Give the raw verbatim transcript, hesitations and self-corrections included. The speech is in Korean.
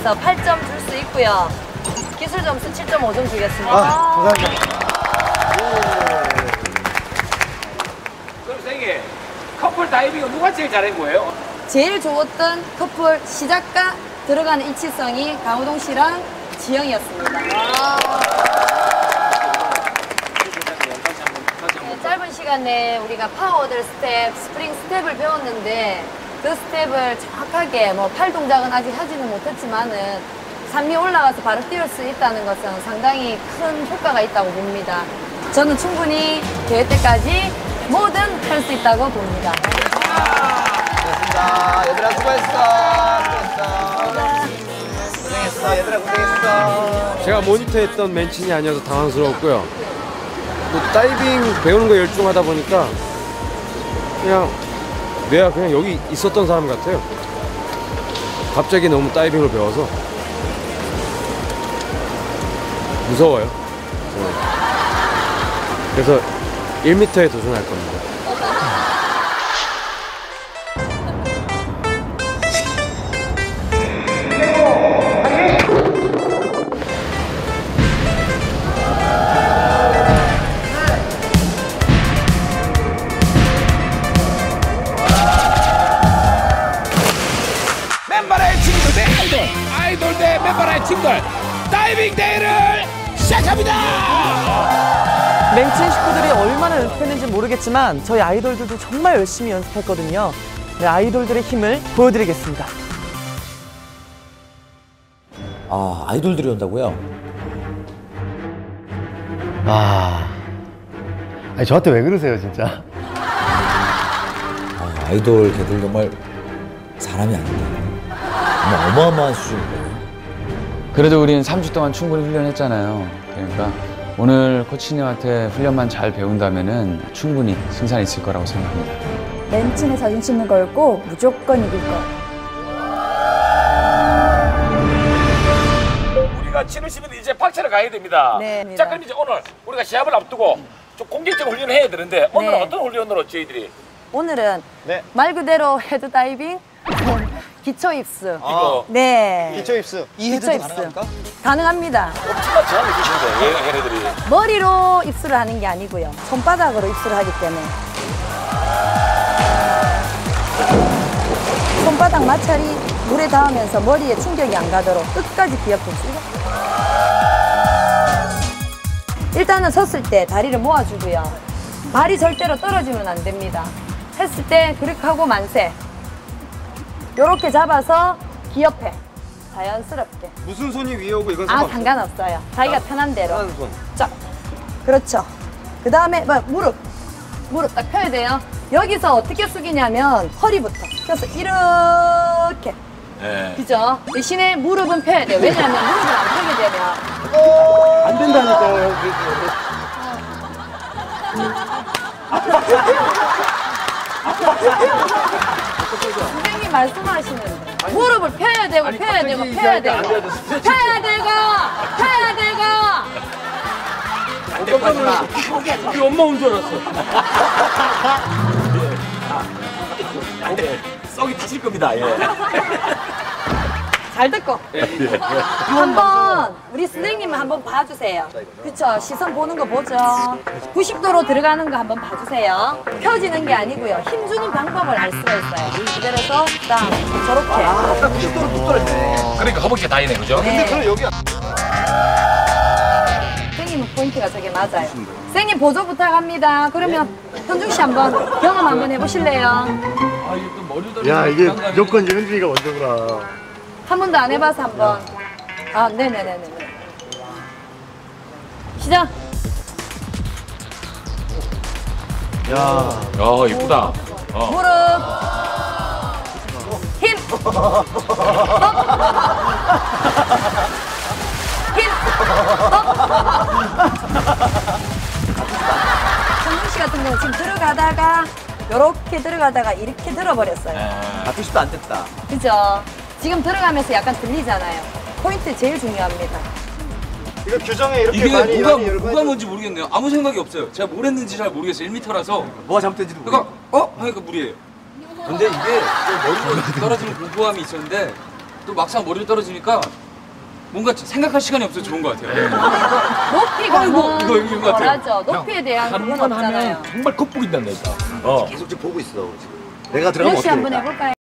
중에서 팔 점 줄 수 있고요. 기술 점수 칠 점 오 점 주겠습니다. 아, 감사합니다. 그럼 선생님, 커플 다이빙은 누가 제일 잘한 거예요? 제일 좋았던 커플 시작과 들어가는 일치성이 강호동 씨랑 지영이었습니다. 네, 짧은 시간에 우리가 파워들 스텝, 스프링 스텝을 배웠는데 그 스텝을 정확하게 뭐 팔 동작은 아직 하지는 못했지만은 산미 올라가서 바로 뛰을 수 있다는 것은 상당히 큰 효과가 있다고 봅니다. 저는 충분히 대회 때까지 뭐든 할 수 있다고 봅니다. 고생했습니다. 얘들아 수고했어. 수고했어. 고생했어. 얘들아 고생했어. 제가 모니터했던 맨친이 아니어서 당황스러웠고요. 또 다이빙 배우는 거 열중하다 보니까 그냥 내가 그냥 여기 있었던 사람 같아요. 갑자기 너무 다이빙을 배워서 무서워요. 그래서 일 미터에 도전할 겁니다. 맨발의 친구들 대 아이돌, 아이돌 대 맨발의 친구들 다이빙 대회를 시작합니다. 맹친 식구들이 얼마나 연습했는지 모르겠지만 저희 아이돌들도 정말 열심히 연습했거든요. 네, 아이돌들의 힘을 보여드리겠습니다. 아, 아이돌들이 온다고요? 아, 아니 저한테 왜 그러세요 진짜? 아, 아이돌 걔들 정말 사람이 아닌데. 정말 어마어마한 수준이에요. 그래도 우리는 삼 주 동안 충분히 훈련했잖아요. 그러니까 오늘 코치님한테 훈련만 잘 배운다면은 충분히 승산 있을 거라고 생각합니다. 맨친에 자존심을 걸고 무조건 이길 거. 우리가 치는 시면 이제 박차를 가야 됩니다. 네. 자, 그럼 이제 오늘 우리가 시합을 앞두고 좀 공격적 훈련을 해야 되는데 오늘은 네. 어떤 훈련으로 저희들이? 오늘은 네. 말 그대로 헤드 다이빙, 기초 입수. 이거 네. 기초 입수. 이 헤드도 가능합니까? 가능합니다. 엄청난 제한을 주시는데 얘네들이. 머리로 입수를 하는 게 아니고요. 손바닥으로 입수를 하기 때문에. 손바닥 마찰이 물에 닿으면서 머리에 충격이 안 가도록 끝까지 기억해주세요. 일단은 섰을 때 다리를 모아주고요. 발이 절대로 떨어지면 안 됩니다. 했을 때 그립하고 만세. 요렇게 잡아서 기업해. 자연스럽게. 무슨 손이 위에 오고 이건 아, 상관없어요. 자기가 편한 대로. 편한 손. 자, 그렇죠. 그 다음에 뭐, 무릎. 무릎 딱 펴야 돼요. 여기서 어떻게 숙이냐면 허리부터 펴서 이렇게. 네. 그죠? 대신에 무릎은 펴야 돼요. 왜냐하면 무릎을 안 펴게 되면 안 된다니까요. 선생님 말씀하시는데 무릎을 펴야 되고 펴야 되고 펴야 되고 펴야 되고 펴야 되고 안 될 거 같아. 우리 엄마 온 줄 알았어. 안 돼. 썩이 타실 겁니다. 예. 잘 듣고 한번 우리 선생님 한번 봐주세요. 그쵸? 시선 보는 거 보죠. 구십 도로 들어가는 거 한번 봐주세요. 펴지는 게 아니고요. 힘 주는 방법을 알 수가 있어요. 그대로서 딱 저렇게. 그러니까 허벅지가 다이네, 그죠? 네. 그럼 여기 선생님은 포인트가 저게 맞아요. 선생님 보조 부탁합니다. 그러면 현중 씨 한번 경험 한번 해보실래요? 야 이게 무조건 이제 현준이가 먼저구나. 한 번도 안 해봐서 한번. 아, 네네네네. 시작. 야, 야, 이쁘다. 어. 무릎. 힘. 업. 힘. 업. 현중 씨 같은 경우 지금 들어가다가 이렇게 들어가다가 이렇게 들어버렸어요. 아, 구십 도 안 됐다. 그죠? 지금 들어가면서 약간 들리잖아요. 포인트 제일 중요합니다. 이거 규정에 이렇게 이게 많이 뭐가, 많이 뭐가 뭔지 모르겠네요. 아무 생각이 없어요. 제가 뭘 했는지 잘 모르겠어요. 일 미터라서. 뭐가 잘못된지도 모르겠어. 그러니까 어? 하니까 물이에요. 근데 이게 머리로 떨어지는 공포감이 있었는데 또 막상 머리를 떨어지니까 뭔가 생각할 시간이 없어서 좋은 것 같아요. 높이 아이고, 가면 이거 이거 이거 같아요. 덜하죠. 높이에 대한 그건 없잖아요. 정말 겉보긴다니까. 어. 계속 지금 보고 있어. 지금. 내가 들어가면 러시 어떻게 한번 될까? 해볼까요?